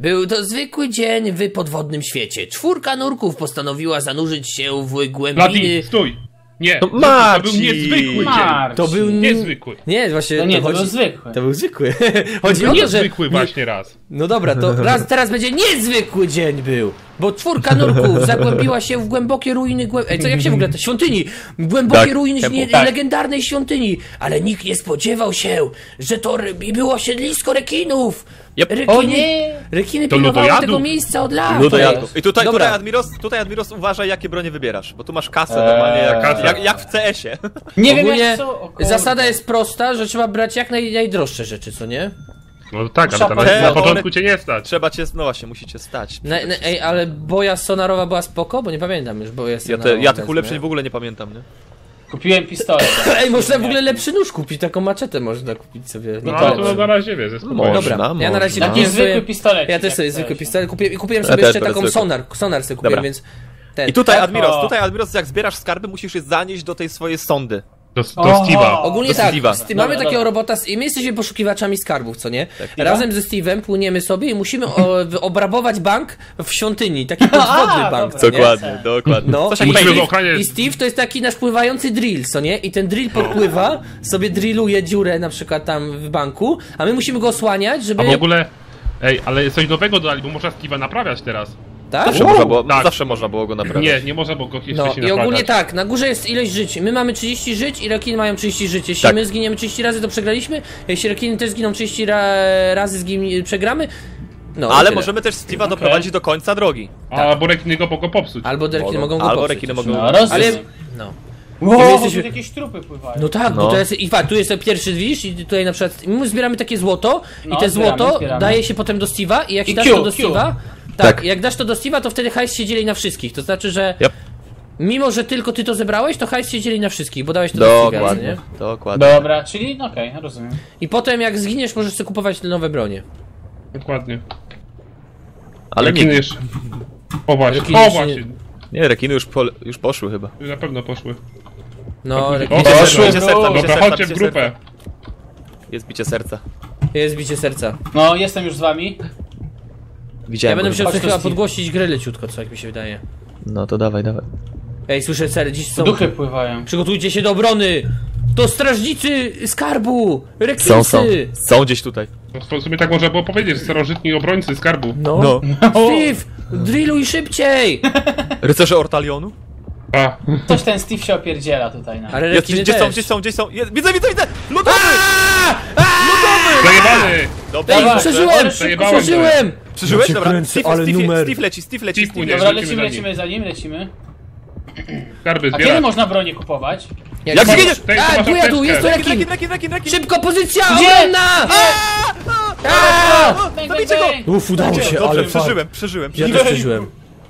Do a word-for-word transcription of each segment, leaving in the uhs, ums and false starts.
Był to zwykły dzień w podwodnym świecie. Czwórka nurków postanowiła zanurzyć się w głębiny... Bladi, stój! Nie, To to Marcin. był niezwykły dzień. Marcin. To był nie... Niezwykły. Nie, właśnie... To nie, to chodzi... był zwykły. To był zwykły. Chodzi Był o to, że... niezwykły właśnie raz. No dobra, to raz, teraz będzie niezwykły dzień był. Bo czwórka nurków zagłębiła się w głębokie ruiny... Głęb... Ej, co, jak się w ogóle... To świątyni! W głębokie Tak, ruiny tempo. nie, Tak. legendarnej świątyni. Ale nikt nie spodziewał się, że to ry- było siedlisko rekinów. Yep. Rekiny, O nie! rekiny To pilnowały ludojadów. tego miejsca od lat. Ludojadów. I tutaj, Dobra. tutaj Admiros, tutaj Admiros uważaj, jakie bronie wybierasz, bo tu masz kasę normalnie jak, Kasę. jak, jak w C S-ie. Nie wiem Ogólnie jak co... o kurde. zasada jest prosta, że trzeba brać jak naj, najdroższe rzeczy, co nie? No tak, ale Szapę. teraz na Te, początku one- cię nie stać. Trzeba cię, no właśnie, musicie stać. Na, na, ej, ale boja sonarowa była spoko? Bo nie pamiętam już, boja Ja, sonarowa. te, ja tych wezmę. ulepszeń w ogóle nie pamiętam, nie? Kupiłem pistolet. Ej, można w ogóle lepszy nóż kupić, taką maczetę można kupić sobie. No to ale lepsze. to na razie wie, ze spokojnie. Można, Dobra, ja na można. razie Taki kupiłem zwykły sobie... pistolet. Ja też sobie jak zwykły coś. pistolet kupiłem i kupiłem Ja sobie też jeszcze będę taką zwykły. sonar, sonar sobie kupiłem, Dobra. więc... Ten. I tutaj Tak, Admiros, o. tutaj Admiros, jak zbierasz skarby, musisz je zanieść do tej swojej sondy. Do, do Oho. Steve'a. Ogólnie Do tak, Steve'a. Steve, Dobra, mamy takiego dobra. robota i my jesteśmy poszukiwaczami skarbów, co nie? Steve'a? Razem ze Steve'em płyniemy sobie i musimy o, w- obrabować bank w świątyni, taki podwodny A, bank, dobra. co nie? Dokładnie, dokładnie. No, Coś i jak Musimy tutaj- go ochraniać. I Steve to jest taki nasz pływający drill, co nie? I ten drill podpływa, sobie drilluje dziurę na przykład tam w banku, a my musimy go osłaniać, żeby... A w ogóle... Ej, ale coś nowego dodali, bo można Steve'a naprawiać teraz. Tak? Zawsze można, było, tak. zawsze można było go naprawić. Nie, nie można, bo go jeszcze No się i naprawiać. ogólnie tak, na górze jest ilość żyć. My mamy trzydzieści żyć i rekiny mają trzydzieści żyć. Jeśli Tak. my zginiemy trzydzieści razy, to przegraliśmy. Jeśli rekiny też zginą trzydzieści ra razy, zgin przegramy. No, i Ale tyle. możemy też Steve'a doprowadzić do końca drogi. A, bo rekiny go mogą popsuć. Albo rekiny mogą go Albo popsuć. rekiny już. mogą- No, rozumiem. Ale... No. Wow, my bo jesteśmy- tu jakieś trupy pływają. No tak, No. bo to jest... I fakt, tu jest ten pierwszy widzisz i tutaj na przykład... My zbieramy takie złoto No, i te zbieramy, złoto zbieramy. daje się potem do Steve'a i jak I dasz Q, to do Q. Steve'a... Tak, Tak. jak dasz to do Steve'a, to wtedy hajs się dzieli na wszystkich. To znaczy, że... Yep. Mimo, że tylko ty to zebrałeś, to hajs się dzieli na wszystkich, bo dałeś to do Steve'a, nie? Dokładnie, dokładnie. Dobra, czyli no okej, rozumiem. I potem jak zginiesz, możesz sobie kupować nowe bronie. Dokładnie. Ale rekiny nie, jeszcze... O właśnie, Rekiny o jeszcze właśnie. nie, rekiny już, po, już poszły chyba. Na pewno poszły. No, O, rekiny o, też Poszły, bicie serca, bro. bicie Dobra, serca, chodźcie w bicie grupę. serca. Jest bicie serca. jest bicie serca. No, jestem już z wami. Widziałem Ja będę go. musiał Chodź sobie tu, chyba Steve. podgłosić grę leciutko, co jak mi się wydaje. No to dawaj, dawaj. Ej, słyszę, ser, dziś są... Duchy pływają. Przygotujcie się do obrony! To strażnicy skarbu! Rekinsy! Są, są. Są gdzieś tutaj. No, w sumie tak można było powiedzieć, starożytni obrońcy skarbu. No. No. Steve! Drilluj szybciej! Rycerze Ortalionu? A, Coś ten Steve się opierdziela tutaj na. Ale Jest, rekiny gdzie też. są, gdzie są, gdzie są? Jest, widzę, widzę, widzę! Ludowy! zajebany! Dobra, Ej, Dawaj, przeżyłem! ale Zajebałem Przeżyłem! przeżyłeś? Ja cię Dobra, kręcę, Steve, ale Steve, numer. Steve leci, Steve leci, Steve Steve płynie. leci. Dobra, lecimy lecimy, za nim. lecimy, za nim, lecimy. Skarby A kiedy zbierać. można bronię kupować? Jak, Jak masz- zginiesz- Tutaj to A, masz tu ja tu, apteczkę. jest tu Rekin, rekin! rekin, rekin, rekin, rekin! Szybko, pozycja! Gdzie? Obronna! Aaa! Bang, bang, Zabijcie go! bang. Uff, udało się, Dobrze, ale przeżyłem, przeżyłem. Ja też przeżyłem.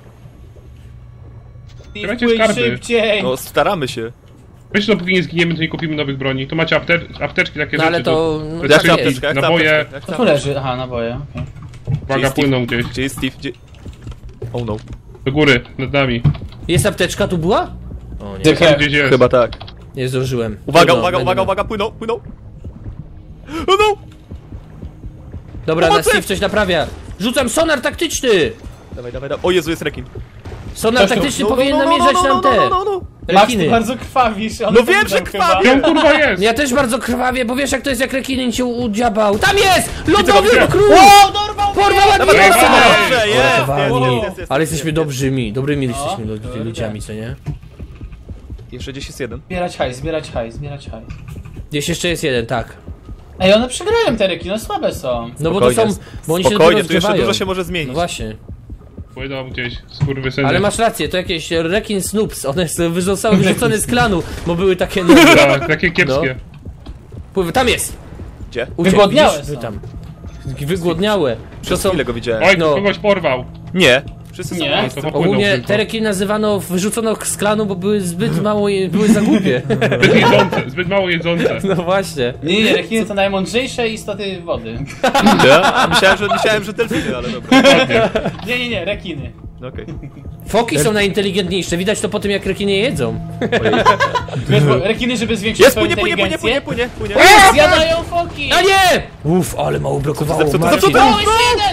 Steve, Zbierajcie płyń skarby. szybciej! No, staramy się. Wiesz, dopóki nie zginiemy, to nie kupimy nowych broni. Tu macie apte apteczki, takie No rzeczy. ale to... to No, Ja tak chcę jest. apteczkę, ja chcę Naboje. apteczkę, ja chcę Co tu leży? Aha, naboje, okej. Uwaga, Gdzie płyną gdzieś. Gdzie jest Steve? Gdzie... Oh no. Do góry, nad nami. Jest apteczka, tu była? O nie, Dychę. Tam gdzieś jest. Chyba tak. nie zdążyłem. Uwaga, Trudno, uwaga, będę uwaga, miał. uwaga, płyną, płyną. Oh no! Dobra, na Pomocy! Steve coś naprawia. Rzucam sonar taktyczny! Dawaj, dawaj, dawaj. O Jezu, jest rekin. Sonar Coś tu- taktyczny No, no, powinien no, no, namierzać no, no, nam te no, no, no. Max, rekiny. ty bardzo krwawisz. one No to wiem, widzą że chyba. krwawię. Tam kurwa jest! Ja też bardzo krwawię, bo wiesz jak to jest jak rekiny cię udziabał. Tam jest! go, Lodowy widzę. król! O, dorwał mnie! Porwał Dawaj, Admirosa! dawaj, dobrze, jest, jest, Uratowani. jest, jest, jest, Ale jest, jesteśmy jest. dobrzymi, dobrymi No, jesteśmy lud- kurde. ludziami, co nie? Jeszcze gdzieś jest jeden. Zbierać hajs, zbierać hajs, zbierać hajs. Gdzieś jeszcze jest jeden, tak. Ej, one przegrają te rekiny, słabe są. No bo to są, Spokojnie, bo oni się Spokojnie, dopiero tu jeszcze rozgrzewają. dużo się może No zmienić. właśnie. Płyną gdzieś, skurwysyny. Ale masz rację, to jakieś rekin snoops, one są- zostały wyrzucone z klanu, bo były takie nudy. Tak, takie kiepskie. Pływy, tam jest! No. Uciekł, Wygłodniałe widzisz? są. Tam. Wygłodniałe. To Przez są... chwilę go widziałem. Oj, No. kogoś porwał. Nie. Wszyscy są Nie. na To miejscu. popłynął Ogólnie tylko. te rekiny nazywano, wyrzucono z klanu, bo były zbyt mało, je- były za głupie. Zbyt jedzące, zbyt mało jedzące. No właśnie. Nie, nie, rekiny to najmądrzejsze istoty wody. Ja? Myślałem, że, myślałem, że delfiny, ale dobra. Nie, nie, nie, rekiny. No okej. Foki są najinteligentniejsze, widać to po tym jak rekiny je jedzą. Wiesz, bo rekiny, żeby zwiększyć Jest, swoją płynie, płynie, płynie, inteligencję, płynie, płynie, płynie. zjadają foki! A nie! Uff, ale mało brakowało, Co to za- co Marcin. to- O, jest jeden! A!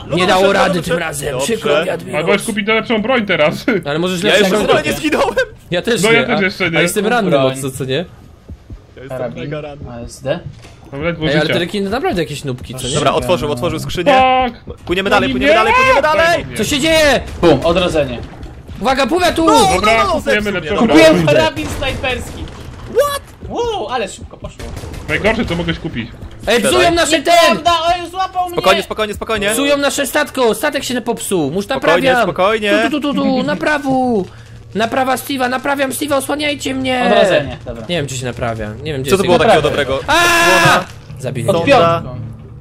No Nie dobrze, dało no rady dobrze. tym razem, Dobrze. przykro mi, Ale Admiros. możesz kupić lepszą broń teraz. Ale możesz Ja lepszą jeszcze w broń. ogóle nie zginąłem! Ja też No nie, ja też a, jeszcze nie. a jestem ranny Broń. mocno, co nie? Ja jestem Karabin, mega ranny. A S D. Mam ledwo Ej, ale te życia. rekiny naprawdę jakieś nubki, co nie? Dobra, otworzył, otworzył skrzynię. Tak! Płyniemy dalej, Oni płyniemy nie! dalej, płyniemy dalej! Nie. Co się dzieje? Bum, odrodzenie. Uwaga, pływę tu! No, Dobra, no, no, kupujemy zepsuł lepszą mnie, broń. dobra. Kupiłem karabin snajperski. What? Wow, ale szybko poszło. Najgorsze co mogłeś kupić. Ej, psują Sprzedaj. nasze ten! Nieprawda, oj, złapał mnie! Spokojnie, spokojnie, spokojnie. Psują nasze statko, statek się popsuł, musz Spokojnie, naprawiam! spokojnie. Tu, tu, tu, tu, tu, naprawu! Naprawa Steve'a, naprawiam Steve'a, osłaniajcie mnie! Odrodzenie, dobra. Nie wiem, czy się naprawia, nie wiem, gdzie Co to jest było jego- takiego Naprawdę. dobrego? Aaaa! Zabili Od mnie. Od Sonda. piątką.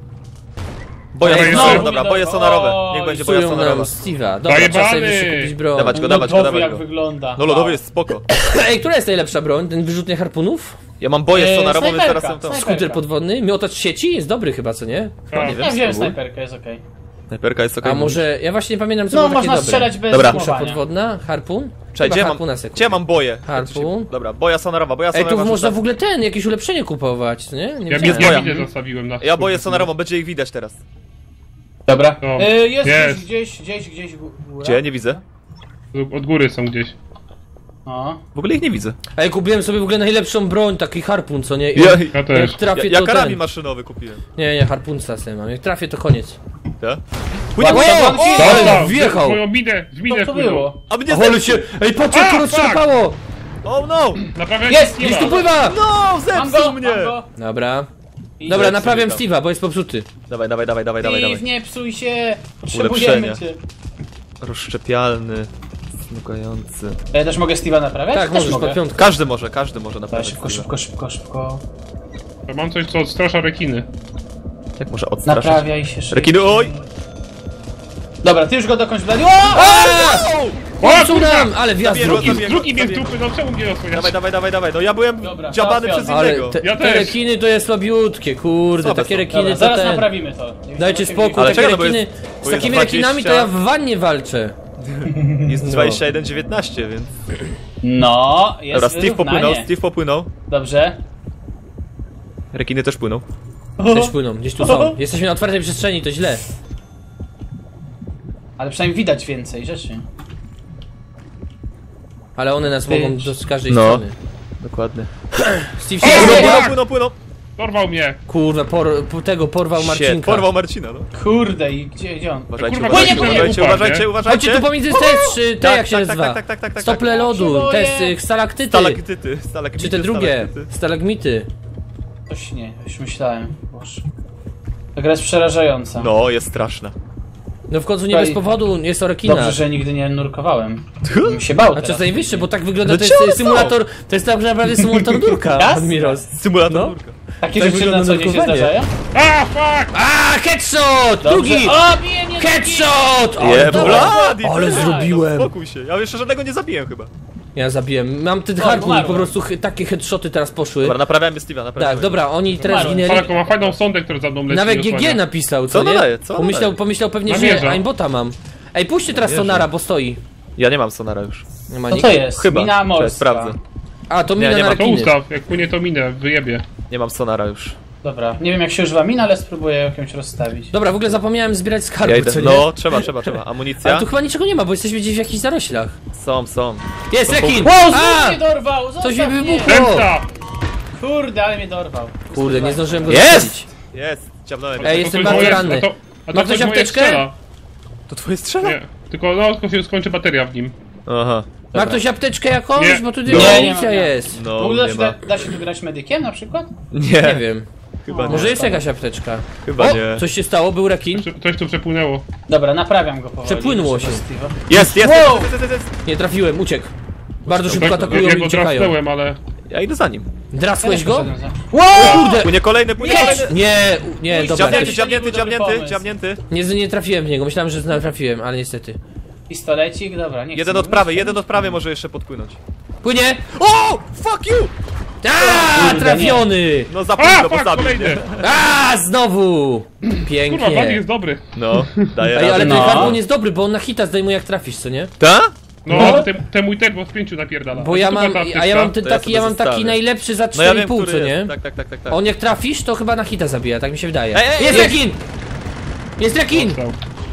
Boje Dobra, sonarowe, jeszcze- dobra, boje sonarowe. Niech będzie boja Psują nam sonarowa. Steve'a. Dobra, Zajebany! trzeba sobie wyżej kupić broń. Dawać go, No dawać go, lodowy dawać jak go. wygląda. No lodowy Wow. jest spoko. Ej, która jest najlepsza broń? Ten wyrzutnie harpunów? Ja mam boję Eee, sonarową, więc snajperka, teraz są to. snajperka. Skuter podwodny? Miotacz sieci? Jest dobry chyba, co nie? Tak. nie wiem. Ja wziąłem spróbuj. snajperkę, jest okej. Snajperka jest okej. A może, ja właśnie nie pamiętam, co No, było takie można dobre. strzelać bez Dobra. Musza hamowania. podwodna? Harpun? Czekaj, Chyba gdzie mam, harpuna se kup. gdzie mam boję? Harpun? Dobra, boja sonarowa, boja Ej, sonarowa. tu można rzucam. w ogóle ten, jakieś ulepszenie kupować, co nie? Nie Ja, wiedziałem. ja, boja. widzę zostawiłem na... Ja boję sonarową, będzie ich widać teraz. Dobra. No. Y, jest, Jest. gdzieś, gdzieś, gdzieś, gdzieś góra. Gdzie? Nie widzę. Od góry są gdzieś. O. W ogóle ich nie widzę. Ej, kupiłem sobie w ogóle najlepszą broń, taki harpun, co nie? I Ja, Ja też. jak trafię, ja, ja to karabin ten. maszynowy kupiłem. Nie, nie, harpunca sobie mam. Jak trafię, to koniec. Tak? Ładnie, Płynie, ładnie. Ale Dobra, wjechał! Moją minę, w minę To, to wpłynął. było. A mnie Ale zepsuł! się... Ej, patrz jak A, to roztrzapało! Oh no! Naprawiać Jest, nie Gdzieś ma. tu pływa! No, Mam zepsuł go, mnie! mam go. Dobra. I Dobra, zepsuł naprawiam mnie tam. Steve'a, bo jest popsuty. Dawaj, dawaj, dawaj, dawaj, dawaj, Steve, dawaj. nie psuj się. Potrzebujemy Ulepszenia. cię. Rozszczepialny, snukający. Ja też mogę Steve'a naprawiać? Tak, też możesz mogę. pod piątkę. Każdy może, każdy może Dobra, naprawdę. szybko, szybko, szybko, szybko. To mam coś, co odstrasza rekiny. Jak może odstraszyć? Naprawiaj się szybko. Rekiny, oj! Dobra, ty już go dokończ, Blady. O! Popsuł nam! Ale wjazd Zabiję go, drugi. zabiję go, Drugi mnie z zabiję go. dupy, no czemu mnie osłaniasz? Dawaj, dawaj, dawaj, dawaj. No ja byłem Dobra, dziabany załatwiony. przez Ale innego. te, Ja te też. rekiny to jest słabiutkie, kurde, Słabe takie są. rekiny Dobra, to zaraz ten... naprawimy to. Dajcie spokój, Ale takie czekaj, no bo rekiny... jest- Z bo jest takimi dwadzieścia. rekinami to ja w wannie walczę. Jest dwadzieścia jeden dziewiętnaście, więc... No, jest Dobra, Steve wyrównanie. popłynął, Steve popłynął. Dobrze. Rekiny też płyną. Też płyną, gdzieś tu są. Jesteśmy na otwartej przestrzeni, to źle. Ale przynajmniej widać więcej rzeczy. Ale one nas Ty- mogą do z każdej No. strony. Dokładnie. Steve O, się Płyną, nie! płyną, płyną, płyną. Dorwał mnie. kurwa, por, po- tego porwał Shit, Marcinka. porwał Marcina, no. Kurde, i gdzie, gdzie on? Uważajcie, Kurwa, uważajcie, płynie, uważajcie, płynie. uważajcie, Chodźcie uważajcie. tu pomiędzy te trzy, te Tak, jak się tak, nazywa? tak, tak, tak, tak, tak, Stople tak. lodu, Się te boję. y, stalaktyty. Stalaktyty, stalagmity, Czy te drugie? stalaktyty. Stalagmity. Coś nie, już myślałem. Boże. Ta gra jest przerażająca. No, jest straszna. No w końcu nie Tutaj- bez powodu jest o rekinach. Dobrze, że nigdy nie nurkowałem. Bym się bał A teraz. co najwyższe, bo tak wygląda, No to jest czemu y, są? symulator, to jest tak naprawdę symulator durka, Jasne. Admiros. Symulator No. nurka. Takie tak rzeczy na wygląda co dzień się nurkowanie. zdarzają? A, fuck! A, headshot! Dobrze. Drugi! O, bije mnie Headshot! Ale, Je, dobra. Bloody, Ale ty. zrobiłem. Spokój się, ja jeszcze żadnego nie zabiłem chyba. Ja zabiłem. Mam ten O, harpun i po umarłem. prostu ch- takie headshoty teraz poszły. Dobra, naprawiamy Steve'a, naprawiamy. Tak, dobra, oni teraz Umarłem. zginęli. Falako ma fajną sondę, która za mną leci. Nawet i G G osłania. napisał, co Co nie? nadaje, co pomyślał, nadaje? pomyślał pewnie, Namierza. że aimbota mam. Ej, puśćcie teraz Namierza. sonara, bo stoi. Ja nie mam sonara już. Nie ma Co nikt. to jest? Chyba. Mina Czekaj, morska. sprawdzę. A, to Nie, mina nie na ma, To rekiny. ustaw, jak płynie to minę, wyjebie. Nie mam sonara już. Dobra, nie wiem jak się używa min, ale spróbuję jakąś rozstawić. Dobra, w ogóle zapomniałem zbierać skarbu, Ja idę. co nie? No, trzeba, trzeba, trzeba. Ale Amunicja? tu chyba niczego nie ma, bo jesteśmy gdzieś w jakichś zaroślach. Są, są. Jest, rekin! Wow, A! znów mnie dorwał! Zostaw Coś mi mnie. wybuchło! Zemsta! Kurde, ale mnie dorwał. Kurde, nie zdążyłem go Jest! zastrzelić. Jest, ciamnąłem. Ej, To jestem coś bardzo moje- ranny. a to- A to Ma ktoś coś moje apteczkę? strzela. To twoje strzela? Nie, tylko no, tylko się skończy bateria w nim. Aha. Ma ktoś apteczkę jakąś? Nie. Bo tu No. nie, Nie, nie amunicja mam, nie. jest. W No, ogóle da nie się, ma. da, da się tu grać medykiem na przykład? Nie, Nie wiem. chyba Może nie. jest jakaś apteczka. Chyba O, nie. coś się stało, był rekin. Coś- Coś tu przepłynęło. Dobra, naprawiam go powoli. Przepłynęło Trzeba się. Steve'a. Jest, jest, Wow! jest, jest, jest, jest. Nie trafiłem, uciekł. Bardzo szybko Ja, atakują ja i go uciekają. drafnąłem, ale... Ja idę za nim. Drasłeś go? Poszedłem za- Wow! Kurde! Płynie kolejny, płynie kolejny. Nie, u- nie, dobra, Dziabnięty, ktoś, dziabnięty, Dobry dziabnięty, pomysł. dziabnięty. nie, nie trafiłem w niego, myślałem, że zna- trafiłem, ale niestety. Pistolecik, dobra, nie chcę Jeden mi od prawej, wyjść. jeden od prawej może jeszcze podpłynąć. Płynie! O! Fuck you! A, Kurde, trafiony! No A, zapomnij, bo fuck, zabił kolejny! mnie. A, znowu! Kurwa, Buddy Pięknie. jest dobry. No, daję Ej, ale radę. ten No. harpun jest dobry, bo on na hita zdejmuje jak trafisz, co nie? Ta? No, No. Ten, ten mój termo z pięciu napierdala. Bo ja Super mam, ta a ja apteczka. mam ten To ja taki, sobie ja mam taki zostawię. najlepszy za No ja wiem, cztery i pół, który co nie? jest. Tak, tak, tak, tak, tak. On jak trafisz, to chyba na hita zabija, tak mi się wydaje. Ej, ej, Jest ej. rekin! Jest rekin! Dostał.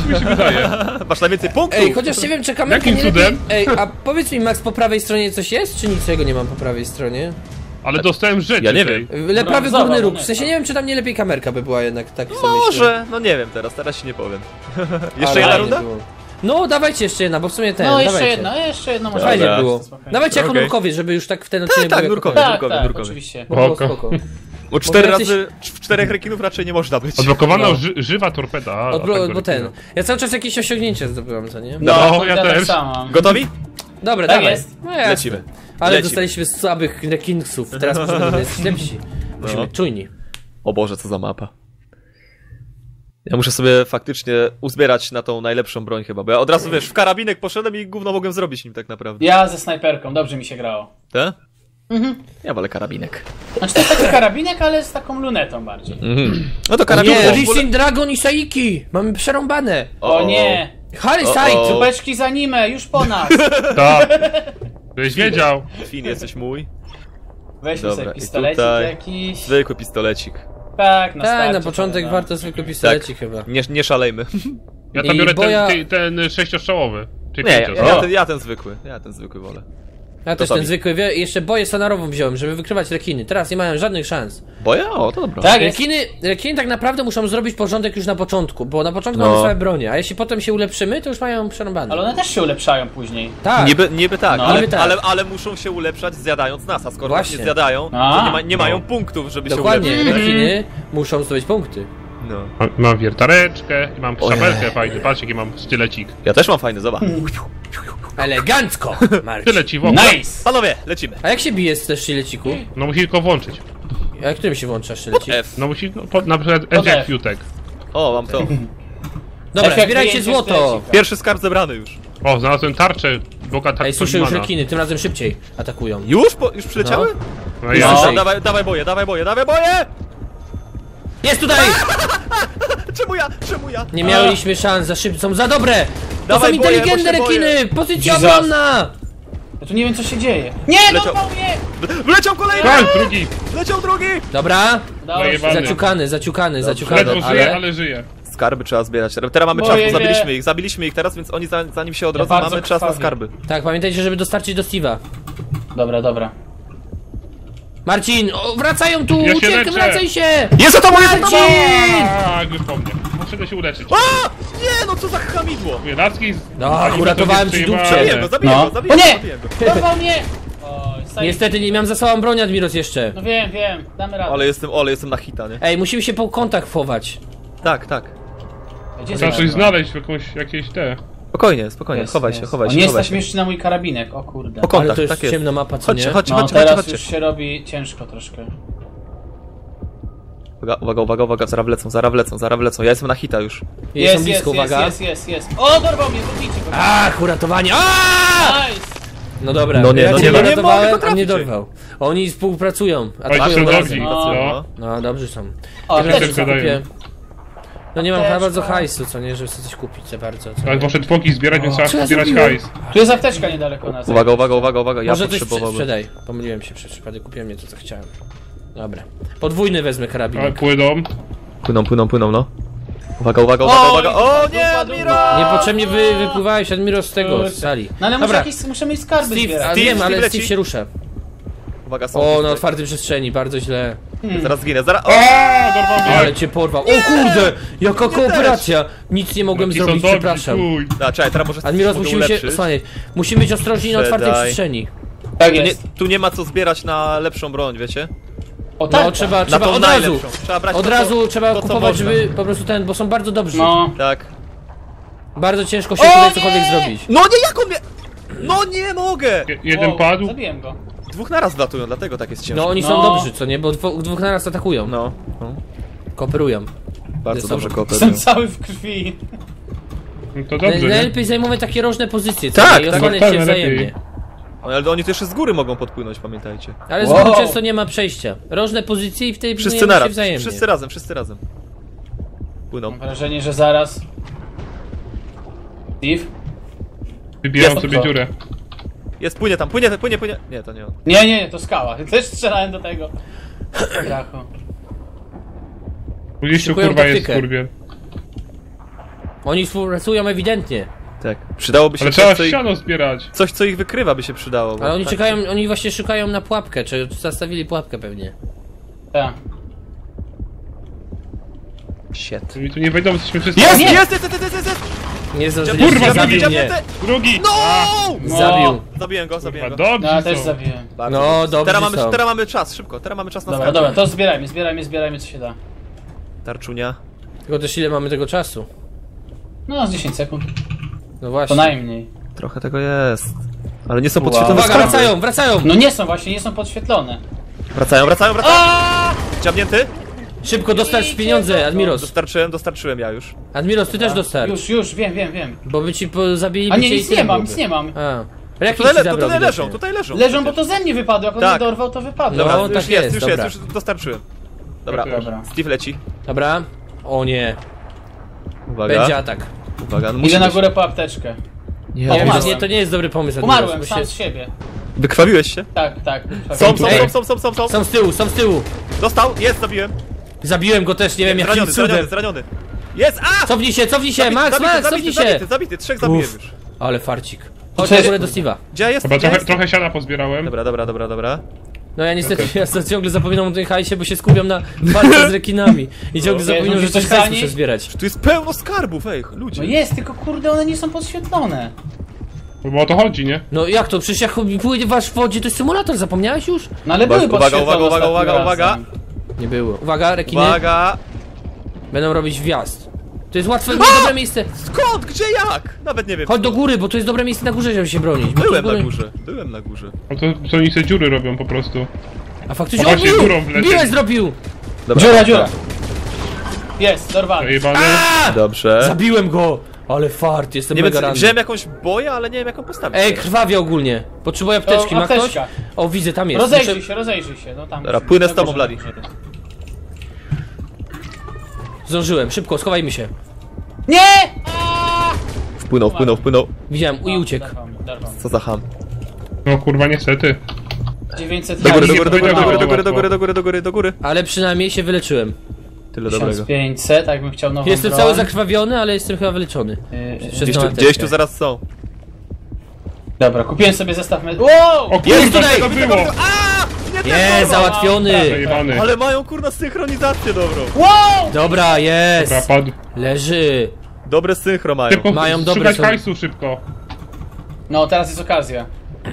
tak mi się wydaje. Masz najwięcej punktów! Ej, chociaż nie wiem, czy kamerka Jakim nie lepiej... cudem? Ej, a powiedz mi, Max, po prawej stronie coś jest, czy niczego nie mam po prawej stronie? Ale dostałem rzeczy. Ja nie tej. wiem. Le prawy Brązowa górny róg, w moneta. sensie nie wiem, czy tam nie lepiej kamerka by była jednak, tak sobie myślę. Może, no nie wiem teraz, teraz się nie powiem. Jeszcze Ale jedna fajnie runda? było. No, dawajcie jeszcze jedna, bo w sumie ten, No jeszcze dawajcie. jedno, jeszcze jedno może Fajnie Dobra. było. Spokojnie. Dawajcie jako Okej. nurkowie, żeby już tak w ten odcinek tak, było jako nurkowie. koniec. Tak, Nurkowy, tak, nurkowy. oczywiście. Bo było Spoko. spoko. Bo cztery jacyś- razy w czterech rekinów raczej nie można być. Odblokowano No. ży żywa torpeda. a- a Odblo- tego bo ten. rekina. Ja cały czas jakieś osiągnięcie zdobyłam, co nie? No, No, to ja ja tak też. samo. Gotowi? Dobra, Tak dawaj. jest. No jasne. Lecimy. Ale Lecimy. dostaliśmy słabych rekingsów, teraz możemy być lepsi. Musimy No. być czujni. O Boże, co za mapa. Ja muszę sobie faktycznie uzbierać na tą najlepszą broń chyba, bo ja od razu, wiesz, w karabinek poszedłem i gówno mogłem zrobić nim tak naprawdę. Ja ze snajperką, dobrze mi się grało. Te? Mhm. Ja wolę karabinek. Znaczy to jest taki karabinek, ale z taką lunetą bardziej. Mhm. No to Nie, karabinek w ogóle... Rising Dragon i Saiki! Mamy przerąbane! O nie! Harry O, Saik! o. Zupeczki z anime, już po nas! Tak. Byś wiedział. Fin, jesteś mój. Weźmy Dobra, sobie i pistolecik tutaj- jakiś. Zwykły pistolecik. Tak, na Tak, starcie na początek to, warto zwykły pistolecik chyba. Nie, nie szalejmy. Ja tam I biorę boja- ten, ten, ten sześciostrzałowy. Czy Nie, ja, pięcios. ja, O, ten, ja ten zwykły. Ja ten zwykły wolę. Ja też Gotowi. ten zwykły, wie, jeszcze boję sonarową wziąłem, żeby wykrywać rekiny. Teraz nie mają żadnych szans. Bo ja? O, to dobra. Tak, jest. Rekiny, rekiny tak naprawdę muszą zrobić porządek już na początku, bo na początku No. mamy same bronie, a jeśli potem się ulepszymy, to już mają przerąbane. Ale one też się ulepszają później. Tak, Niby, niby tak, No. ale, Niby tak. Ale, ale muszą się ulepszać zjadając nas, a skoro nas Właśnie. nie zjadają, A. to nie, ma, nie mają No. punktów, żeby dokładnie, się ulepszyć. rekiny muszą zdobyć punkty. No. mam, mam wiertareczkę i mam Ojej. szabelkę fajny. Patrz jaki mam stylecik. Ja też mam fajny, zobacz. Elegancko, Marcin. Tyle ci w ogóle. Nice! Panowie, lecimy. A jak się bije z też szyleciku? No musi tylko włączyć. A jak którym się włącza sztylecik? F. No musi, no, po, na przykład Pod F. ejectutek. O, mam to. Dobra, Efekt zbierajcie wyjęcia złoto! sztylecika. Pierwszy skarb zebrany już. O, znalazłem tarczę. Bogata Ej, słyszę już Solimana. rekiny, tym razem szybciej atakują. Już? Po, już przyleciały? No No. ja. Słyszę. Dawaj, dawaj boje, dawaj boje, dawaj boje! Jest tutaj! Czemu ja? Czemu ja? Nie mieliśmy szans, za szybko, są za dobre! To Dawaj, są boję, inteligentne bo się boję. rekiny! Pozycja Jesus. obronna! Ja tu nie wiem co się dzieje. Nie, Leciał. no mnie! Wleciał kolejny! Tak, drugi! Wleciał drugi! Dobra. Zajebany. Zaciukany, zaciukany, zaciukany. Ledwo żyje, ale żyje. Skarby trzeba zbierać. Teraz mamy czas, Moje bo wie- zabiliśmy ich, zabiliśmy ich teraz, więc oni za- zanim się odrodzą, bardzo mamy czas na krwawię. skarby. Tak, pamiętajcie, żeby dostarczyć do Steve'a. Dobra, dobra. Marcin, o, wracają tu, Ja się uciekaj, leczę. wracaj się! Jest za tobą, jest za tobą! Marcin! A, już po mnie. Muszę się uleczyć. A! Nie, no co za chamidło! Mówię, Laski... No, uratowałem ci dupcie. Zabiję go, zabiję No. go, zabiję O go, nie! zabiję go. Dorwał mnie! Oj, staj- Niestety nie miałem za sobą broni, Admiros, jeszcze. No wiem, wiem, damy radę. Ale jestem, ale jestem na hita, nie? Ej, musimy się po kątach chować. Tak, tak. Gdzie Trzeba jest coś moja znaleźć, jakąś, jakieś te... Spokojnie, spokojnie, Jest, chowaj się, jest. chowaj O, się, nie chowaj stać się. mnie jeszcze na mój karabinek, o kurde. Po Ale kątach, to jest tak jest. ciemna mapa, co Chodźcie, nie? chodźcie, No chodźcie, teraz chodźcie, już chodźcie. się robi ciężko troszkę. Uwaga, uwaga, uwaga, uwaga, zaraz wlecą, zaraz wlecą, zaraz wlecą. Ja jestem na hita już. Jestem Jest, blisko, jest, uwaga. jest, jest, jest, jest. O, dorwał mnie, zabijcie go. Ach, uratowanie. Aaaa! Nice! No dobra, No nie, ja no cię nie, no nie uratowałem, mogę a mnie potrafić. dorwał. Oni współpracują, Oj, atakują są razem. dobrzy. No. No. No, dobrzy są. O, Tym razem też dają. kupię. No nie mam chyba Apteczka. bardzo hajsu, co nie, żeby sobie coś kupić za bardzo. Co Ale nie? muszę twoki zbierać, więc Co ja trzeba zbierać zrobiłem? hajs. Tu jest apteczka niedaleko nas. Uwaga, uwaga, uwaga, uwaga, ja Może coś sprze- potrzebowałbym. sprzedaj. Pomyliłem się przez przypadek, kupiłem nie to, co chciałem. Dobra. Podwójny wezmę Ale karabin. płyną. Płyną, płyną, płyną, no. Uwaga, uwaga, uwaga, Oj, uwaga. O nie, dupa, Admiro! dupa. Niepotrzebnie wy, wypływałeś, Admiro, z tego, z sali. No ale muszę, Dobra, jakieś, muszę mieć skarby Steve, a zbierać. Steve, wiem, ale Steve Steve leci. się rusza. Uwaga, są. O, na tutaj. otwartej przestrzeni, bardzo źle. Zaraz zginę, zaraz. O! A, dorwał mnie! Ale cię porwał. O kurde! Jaka kooperacja! Nic nie mogłem Ci są zrobić, dobrzy, przepraszam. chuj. A, czekaj, teraz może Admiros, mogę musimy się ulepszyć. osłaniać. Musimy być ostrożni na otwartej Sprzedaj. przestrzeni. Tak Tu nie, jest. tu nie ma co zbierać na lepszą broń, wiecie? O tak, No tak. trzeba, Na trzeba tą od razu. najlepszą. Trzeba brać Od to, razu co, trzeba to, co kupować, można. żeby po prostu ten, bo są bardzo dobrzy. No. Tak. Bardzo ciężko się O tutaj nie! cokolwiek zrobić. No nie, jak on mnie... No nie mogę! Je- Jeden Wow, padł. Zabiłem go. Dwóch naraz wlatują, dlatego tak jest ciężko. No oni są No. dobrzy, co nie? Bo dwo, dwóch naraz atakują. No, no. Kooperują. Bardzo Ze dobrze sobą. kooperują. Jestem cały w krwi. No to Na- dobrze, nie? Najlepiej zajmować takie różne pozycje, co Tak, nie? I tak, osłaniać tak, się najlepiej. wzajemnie. Ale oni też z góry mogą podpłynąć, pamiętajcie. Ale z Wow. góry często nie ma przejścia. Różne pozycje i wtedy Wszyscy pilnujemy się naraz, wzajemnie. wszyscy razem, wszyscy razem. Płyną. Mam wrażenie, że zaraz... Steve? Wybijam Jest sobie to. dziurę. Jest, płynie tam, płynie, płynie, płynie. Nie, to nie on. Nie, nie, to skała. Też strzelałem do tego. Brachu. Gdzieś tu Szykują kurwa jest taktykę. kurwiel. Oni współpracują ewidentnie. Tak. Przydałoby się Ale coś, trzeba co ich, ścianą zbierać. coś, co ich wykrywa, by się przydało. bo Ale oni tak- czekają, oni właśnie szukają na pułapkę, czy zastawili pułapkę pewnie. Tak. Shit. Mi tu nie wejdą, jesteśmy wszyscy. Jest, Nie! jest, jest, jest, jest, jest, jest! Nie zdążyli, Kurwa, zabił zabił mnie. Drugi! No! No. Zabił. Zabiłem go, zabiłem Kurwa, go. dobrzy No, ja też są. zabiłem. Bardzo No, dobrze. dobrzy teraz mamy, są. teraz mamy czas, szybko, teraz mamy czas na Dobra, skarb. dobra, to zbierajmy, zbierajmy, zbierajmy co się da. Tarczunia. Tylko też ile mamy tego czasu? No, z dziesięć sekund. No To właśnie. najmniej. Trochę tego jest. Ale nie są Wow. podświetlone Uwaga, skarby. wracają, wracają! No nie są właśnie, nie są podświetlone. Wracają, wracają, wracają! Dziabnięty? Szybko dostarcz pieniądze, Admiros. Dostarczyłem, dostarczyłem ja już. Admiros, ty też dostarcz. Już, już, wiem, wiem, wiem. Bo by ci po- zabili A by nie, cię i nic tyle nie mam, byłoby. nic nie mam. A. Jak Tutaj, ci le, zabrał tutaj leżą, widocznie? tutaj leżą. Leżą, bo przecież. to ze mnie wypadło, jak on Tak. mnie dorwał, to wypadło. Dobra, No, już tak jest, jest, już dobra. jest, już dostarczyłem. Dobra, Dobra. Dobra. Steve leci. Dobra. O nie. Uwaga, Będzie atak. uwaga. No Idę musi na być- górę po apteczkę. Nie, Nie, nie, wiem, umarłem. nie, to nie jest dobry pomysł, Admiros. Umarłem bo sam się- z siebie. Wykrwawiłeś się? Tak, tak. Są, są, Ej. są, są, są, są, są. Są z tyłu, są z tyłu. Dostał, jest, zabiłem. Zabiłem go też, nie wiem jakim Zraniony, zraniony, cudem. zraniony. Jest, a! Cofnij się, cofnij się, Zabity, Max, zabity, Max, zabity, cofnij się. Zabity, zabity, trzech zabiłem Uff. już. Ale farcik. Chodź Cześć. na górę do Steve'a. Gdzie ja jestem? Dobra, Gdzie ja trochę, jestem? trochę siana pozbierałem. Dobra, dobra, dobra, dobra. No ja niestety ja to ciągle zapominam o tym hajsie, bo się skupiam na walce z rekinami. I ciągle No, zapominam, że wiesz, coś musisz hajsu zanieść? muszę zbierać. Tu jest pełno skarbów, ej, No ludzie. jest, tylko kurde, one nie są podświetlone. Bo o to chodzi, nie? No jak to? Przecież jak pływasz w wodzie, to jest symulator, zapomniałeś już? No ale Uwaga, były uwaga, podświetlone uwaga, uwaga, ostatnim uwaga, razem. Nie było. Uwaga, rekiny Uwaga. będą robić wjazd. To jest łatwe, dobre miejsce. Skąd? Gdzie, jak? Nawet nie wiem. Chodź do góry, bo to jest dobre miejsce na górze, żeby się bronić. Bo tu z Byłem góry- na górze, byłem na górze. No to co oni sobie dziury robią po prostu. A faktycznie A właśnie on górą wlecieli. Bilet zrobił! Dobra, Dziura, dziura. Jest, dorwany. Zajebany. Dobrze. Zabiłem go! Ale fart, jestem Nie wiem, mega czy- ranny. wziąłem jakąś boję, ale nie wiem jaką postawić. Ej, krwawie ogólnie. Potrzebuję apteczki, O, ma ktoś? apteczka. O, widzę, tam jest. Rozejrzyj Muszę- się, rozejrzyj się, no tam. Dobra, płynę z na tobą, górze. Bladi. Zdążyłem, szybko, schowajmy się. Nie! Aaaa! Wpłynął, wpłynął, wpłynął. Widziałem, i uciekł. Dorwał mnie, dorwał mnie. Co za ham. No kurwa, niestety. dziewięćset Do góry, do hajsu góry, do góry, do góry, do góry, Łatwo. do góry, do góry, do góry, do góry. Ale przynajmniej się wyleczyłem. Tyle dobrego. tysiąc pięćset, tak bym chciał nową Jestem broń. cały zakrwawiony, ale jestem chyba wyleczony. Yy, Przez Gdzieś tą tu, apteczkę. gdzieś tu zaraz są. Dobra, kupiłem sobie zestaw med... Wow! O Jest kurwa, tutaj! co to było? Jest, załatwiony! Zajebany. Ale mają kurna synchronizację dobrą. Wow! Dobra, jest! Dobra, padł. Leży. Dobre synchro mają. Szybko, Mają dobre szukać są- hajsu szybko. No, teraz jest okazja.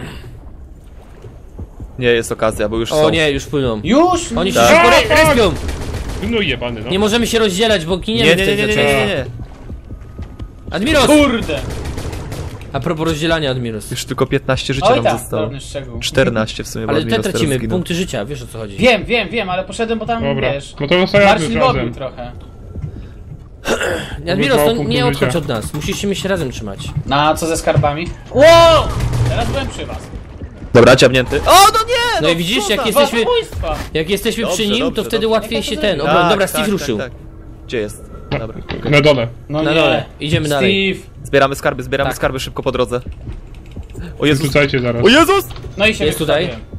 Nie jest okazja, bo już O są. nie, już płyną. Już? Oni się Tak. szybko A, re- respią. No jebany, no. Nie możemy się rozdzielać, bo Nie, giniemy nie, w nie, tej nie, nie, nie, nie, nie. Admiros! Kurde! A propos rozdzielania, Admiros. Już tylko piętnaście życia Oj nam tak, zostało. drobny szczegół. czternaście w sumie, bo Ale te Admiros teraz tracimy, zginął. punkty życia, wiesz o co chodzi. Wiem, wiem, wiem, ale poszedłem, bo tam, Dobra, wiesz... no to zostajemy Marcin razem. robił trochę. Admiros, mało to punktów nie odchodź życia. od nas, musisz się razem trzymać. Na co ze skarbami? Wow! Teraz byłem przy was. Dobra, ciamnięty. O, no nie! No i widzisz, co jak za- jest- Jesteśmy- Zabójstwa! Jak jesteśmy Dobrze, przy nim, dobrze, to wtedy dobrze. łatwiej Jak się to ten... zrobić? Obro... Tak, Dobra, tak, Steve tak, ruszył. tak. Gdzie jest? Dobra. Na dole. No Na nie. dole. Idziemy dalej. Steve. Zbieramy skarby, zbieramy Tak. skarby szybko po drodze. O Jezus! Rzucajcie zaraz. O Jezus! No i się Jest tutaj? wystawiłem.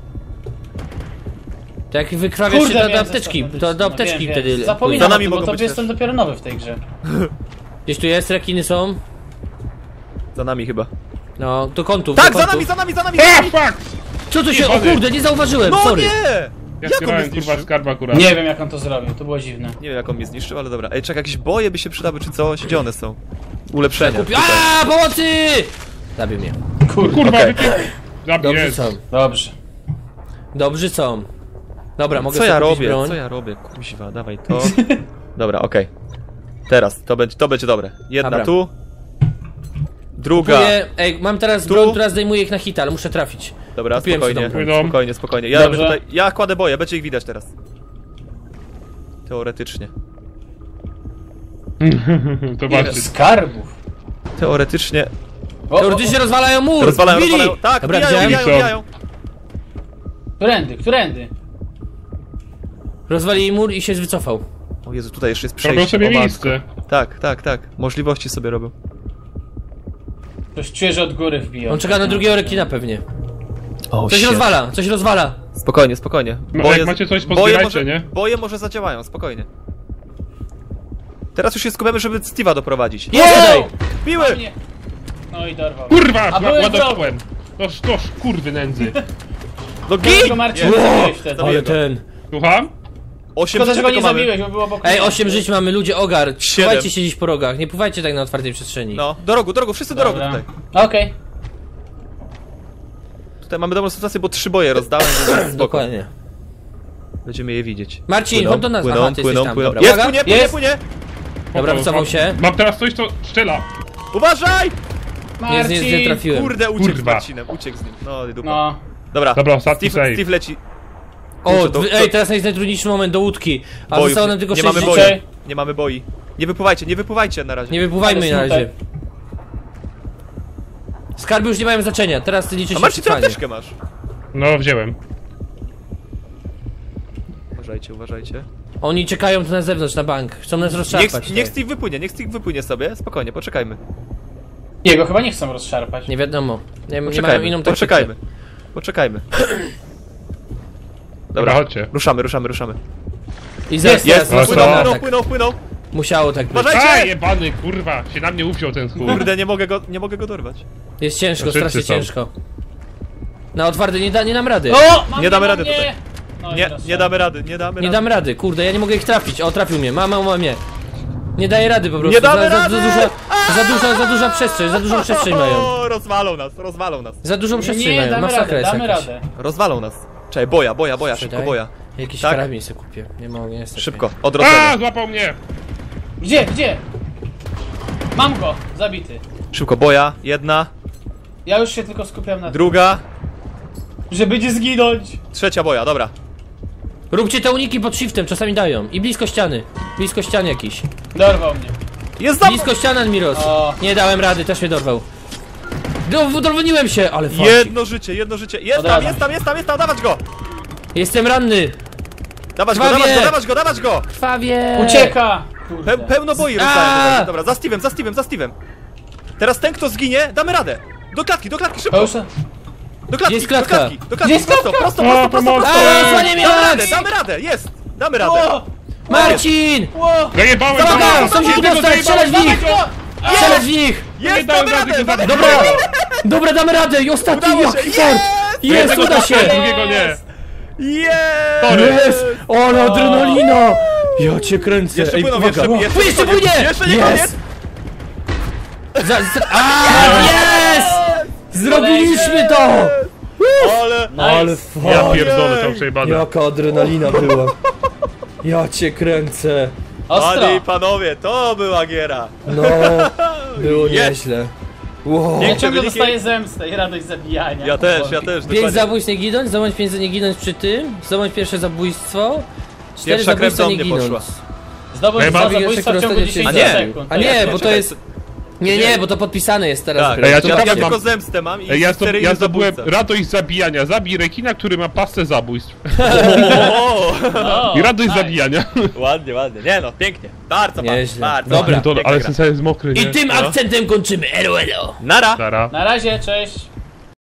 To jak wykrawiasz się do, miałem do apteczki, zestaw to do medyczny. apteczki No, wtedy wiem, wiem. Zapominam Za o nami tym, bo mogą to być jestem też. dopiero nowy w tej grze. Gdzieś tu jest, rekiny są. Za nami chyba. No, do kątów, Tak, do za kątów. nami, za nami, za nami! za A, nami! fuck! Co tu się... O Jebany. kurde, nie zauważyłem, No sorry. nie! Ja Jak on zbierałem mnie kurwa zniszczył? skarb akurat. Nie wiem jak on to zrobił, to było dziwne. Nie wiem jak on mnie zniszczył, ale dobra. Ej, czekaj, jakieś boje by się przydały czy coś? Gdzie one są? Ulepszenia. Kupi... tutaj. A, pomocy! Zabił mnie. Kurwa, Okej. wypie... Zabij, Dobrze jest. są. Dobrze. Dobrzy są. Dobra, mogę Co ja sobie kupić robię? broń. Co ja robię? Kuźwa, dawaj to. Dobra, okej. Teraz, to będzie, to będzie dobre. Jedna Dobra. tu. Druga. Kupuję... Ej, mam teraz Tu. broń, która zdejmuje ich na hita, ale muszę trafić. Dobra, Kupiłem spokojnie. sobie tą broń. Spokojnie, spokojnie. Ja Dobrze. robię tutaj. Ja kładę boje, będzie ich widać teraz. Teoretycznie. Zobaczcie. Skarbów. Teoretycznie. O, o, Teoretycznie rozwalają mur! Rozwalają, Bili! rozwalają. Tak, Dobra, bijają, widziałem. bijają, bijają. Którędy, którędy? Rozwalili mur i się wycofał. O Jezu, tutaj jeszcze jest Robią przejście. sobie o matko. miejsce. Tak, tak, tak. Możliwości sobie robią. Ktoś czuje, że od góry wbiją. On czeka na drugiego rekina pewnie. O, Coś rozwala, coś rozwala. Spokojnie, spokojnie. No, jak macie coś, boje pozbierajcie, może, nie? Boje może zadziałają, spokojnie. Teraz już się skupiamy, żeby Steve'a doprowadzić. Jest tutaj! Piły! A mnie. No i dorwał. Kurwa, A byłem ładowałem. Toż, toż, kurwy nędzy. No Tylko gin! Marcin Nie. zabiłeś wtedy. Ale go. ten... Słucham? Osiem Szkoda, że życia go nie tylko mamy. zabiłeś, bo było obok Ej, mnie. osiem żyć mamy, ludzie, ogar. Siedem. Chowajcie się gdzieś po rogach, nie pływajcie tak na otwartej przestrzeni. No, do rogu, do rogu, wszyscy do rogu Dobra. tutaj. Okej. Tutaj mamy dobrą sytuację, bo trzy boje rozdałem, więc spoko. Dokładnie. Będziemy je widzieć. Marcin, Płyną, chodź do nas. Płyną, Aha, ty płyną, jesteś tam, płyną. dobra. Jest, Uwaga. płynie, płynie, Jest. płynie! Dobra, wycofał się. Mam teraz coś, co strzela. Uważaj! Nie, nie, nie Marcin. trafiłem. Kurde, uciekł Kurwa. z Marcinem, uciekł z nim. No i dupa. No. Dobra, Dobra, ostatni Steve, save. Steve leci. O, Kurczę, to- dwy- to- ej, teraz jest najtrudniejszy moment do łódki. A Bojów. zostało nam tylko Nie sześć mamy życia. boi. Nie mamy boi. Nie wypływajcie, nie wypływajcie na razie. Nie wypływajmy Ale na smutek. razie. Skarby już nie mają znaczenia, teraz liczy A się Marcin, co przetrwanie. apteczkę masz? No, wziąłem. Uważajcie, uważajcie. Oni czekają tu na zewnątrz, na bank. Chcą nas Niech, rozszarpać. niech tak. Steve wypłynie, niech Steve wypłynie sobie. Spokojnie, poczekajmy. Jego chyba nie chcą rozszarpać. Nie wiadomo. Nie, nie mają Poczekajmy, inną taktykę. poczekajmy. Poczekajmy. Dobra, chodźcie. Ruszamy, ruszamy, ruszamy. I zaraz, Jest, jest, jest, płynął, dobra. płynął, płynął, płynął. Musiało tak być. Uważaj. A, Słuchajcie! jebany, kurwa, się na mnie uwziął ten skór. Kurde, nie mogę go, nie mogę go dorwać. Jest ciężko, Wszyscy strasznie są. ciężko. Na otwarte nie, da, nie dam rady. O! Mam Nie damy mam rady mnie. tutaj. No i Nie, teraz nie są. damy rady, nie damy Nie rady. dam rady, kurde, ja nie mogę ich trafić. O, trafił mnie, mama, mama mnie. Nie daję rady po prostu. Nie damy za, za, rady! za, duża, za, duża, za duża przestrzeń, za dużą przestrzeń mają. O, rozwalą nas, rozwalą nas. Za dużą przestrzeń Nie, mają, damy masakra radę, jest damy jakaś. radę. Rozwalą nas. Czekaj, boja, boja, boja, szybko Sprzedaj. boja. Jakiś Tak. karabin sobie kupię. Nie mogę, niestety. Szybko, A, odrodzenie. złapał mnie. Gdzie, gdzie? Mam go, zabity. Szybko, boja, jedna, Ja już się tylko skupiam na tym, druga, żeby nie zginąć. trzecia boja, dobra. Róbcie te uniki pod shiftem, czasami dają. I blisko ściany. Blisko ścian jakiś. Dorwał mnie. Jest za... Blisko ścian, Admiros. O. Nie dałem rady, też mnie dorwał. Do- Dorwoniłem się, ale fajnie. Jedno życie, jedno życie. Jest tam, Odradzam jest tam, jest tam, jest tam, dawać go! Jestem ranny. Dawać go, Krwawie! dawać go, dawać go, dawać go! Krwawie. Ucieka! Kurde. Pe pełno boi A! rozdają. Dobra, za Steve'em, za Steve'em, za Steve'em. Teraz ten, kto zginie, damy radę. Do klatki, do klatki, To szybko! już... Do klatki, Jest klatka. do klatki, do klatki, Gdzie jest prosto, klatka? prosto, O, prosto, prosto, pomocy! prosto. A, zasłanie mnie, Damy Max! radę, damy radę, jest! Damy radę. Ło! Marcin! Ło! Zajebałem Dobra, go! chcą się tu Jednego dostać, strzelać w zajebałem, nich! dawaj go! Strzelać w nich! Jest, dałem damy rady radę, go damy zabić. Dobra! radę. Dobra, damy radę! I ostatni, Udało jaki się, fort! Jest, Jednego uda się! trafiłem, drugiego nie. Jest! Sorry. Jest! Ale adrenalina! Ja cię kręcę! Jeszcze Ej, płyną, uwaga. jeszcze, jeszcze Tu jeszcze nie koniec, płynie! jeszcze nie koniec. Jest! Za, za, a, jest! Zrobiliśmy to! Ale... Ale Ja fajnie! pierdolę, to przejebane. Jaka adrenalina była! Ja cię kręcę! Ostro! Panie i panowie, to była giera. No, było Jest. nieźle. Wow. Nie- Ja ciągle wyniki- dostaję zemstę i radość zabijania. Ja też, ja też, Pięć dokładnie. zabójstw nie ginąć, zdobądź pięć nie ginąć przy tym, zdobądź pierwsze zabójstwo, cztery Pierwsza krew zabójstwa do nie mnie ginąć. poszła. Zdobyć Chyba- dwa zabójstwa w ciągu A dziesięciu nie. sekund. A nie, bo to Czekaj, jest... Nie, nie, bo to podpisane jest teraz. Tak, dopiero. ja ja, to ja, naprawdę tylko mam. zemstę mam i Ej, Ja, to, seryjny ja zdobyłem zabójca. radość zabijania. Zabij rekina, który ma pasę zabójstw. O, O, I radość nice. zabijania. ładnie, ładnie. Nie no, pięknie. Bardzo Nieźle. ładnie, bardzo Dobra. ładnie. To, Piękna ale gra. ten cały jest mokry, nie? I tym No. akcentem kończymy. Elo, elo. Nara. Stara. Na razie, cześć.